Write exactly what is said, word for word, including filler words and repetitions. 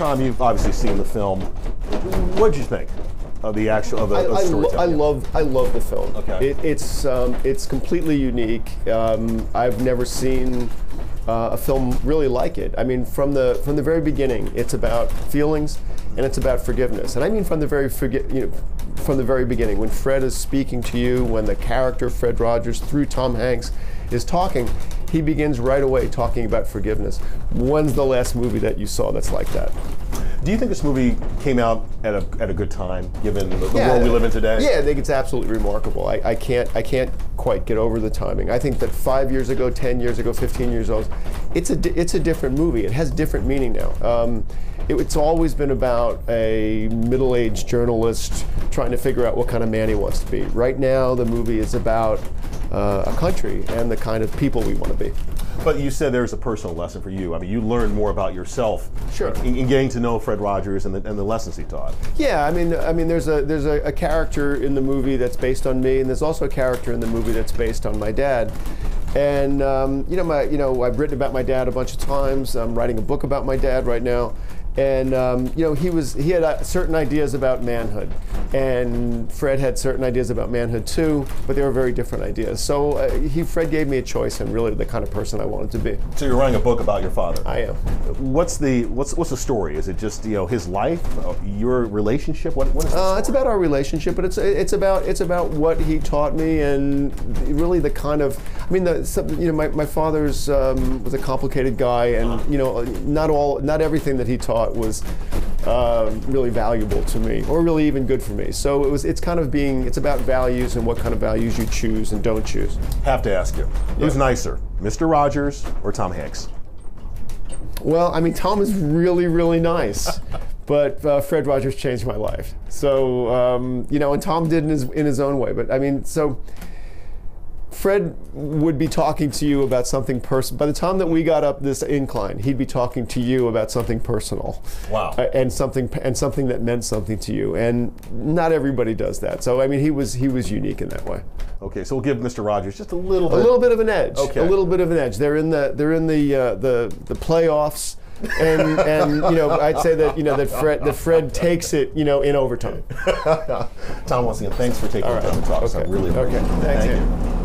Tom, you've obviously seen the film. What did you think of the actual of the, I, of I, lo storytelling? I love I love the film. Okay. It, it's um, it's completely unique. Um, I've never seen uh, a film really like it. I mean, from the from the very beginning, it's about feelings and it's about forgiveness. And I mean, from the very forget you know, from the very beginning, when Fred is speaking to you, when the character Fred Rogers through Tom Hanks is talking, he begins right away talking about forgiveness. When's the last movie that you saw that's like that? Do you think this movie came out at a at a good time, given the, the Yeah, world we live in today? Yeah, I think it's absolutely remarkable. I, I can't I can't quite get over the timing. I think that five years ago, ten years ago, fifteen years old, it's a di it's a different movie. It has different meaning now. Um, it, it's always been about a middle-aged journalist trying to figure out what kind of man he wants to be. Right now, the movie is about uh, a country and the kind of people we want to be. But you said there's a personal lesson for you. I mean, you learned more about yourself Sure. in, in getting to know Fred Rogers and the, and the lessons he taught. Yeah, I mean, I mean, there's a there's a, a character in the movie that's based on me, and there's also a character in the movie that's based on my dad. And um, you know, my you know, I've written about my dad a bunch of times. I'm writing a book about my dad right now. And um, you know, he was he had uh, certain ideas about manhood, and Fred had certain ideas about manhood too, but they were very different ideas. So uh, he Fred gave me a choice, and really the kind of person I wanted to be. So you're writing a book about your father. I am. What's the what's what's the story? Is it just you know his life, uh, your relationship? What what is? Uh, it's about our relationship, but it's it's about it's about what he taught me, and really the kind of I mean the some, you know my my father's um, was a complicated guy, and you know not all not everything that he taught was uh, really valuable to me, or really even good for me. So it was. It's kind of being. It's about values and what kind of values you choose and don't choose. Have to ask you, who's Yeah. nicer, Mister Rogers or Tom Hanks? Well, I mean, Tom is really, really nice, but uh, Fred Rogers changed my life. So um, you know, and Tom did in his in his own way. But I mean, so. Fred would be talking to you about something personal. By the time that we got up this incline, he'd be talking to you about something personal. Wow. Uh, and something and something that meant something to you. And not everybody does that. So I mean, he was he was unique in that way. Okay, so we'll give Mister Rogers just a little A bit. little bit of an edge. Okay. A little bit of an edge. They're in the they're in the uh, the the playoffs. and and you know I'd say that you know that Fred that Fred takes it you know in overtime. Tom, once again, thanks for taking All the right. time to talk. Okay. I really appreciate Okay. it. Thanks, Thank Andy. you.